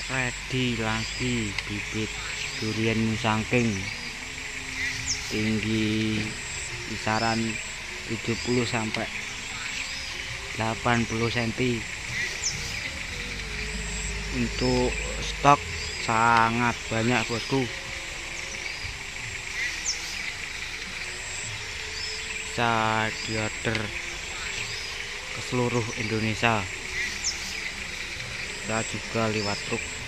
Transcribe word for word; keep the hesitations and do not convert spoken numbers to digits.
ready lagi bibit durian musangking tinggi kisaran tujuh puluh sampai delapan puluh sentimeter. Untuk stok sangat banyak bosku, bisa diorder ke seluruh Indonesia, kita juga lewat truk.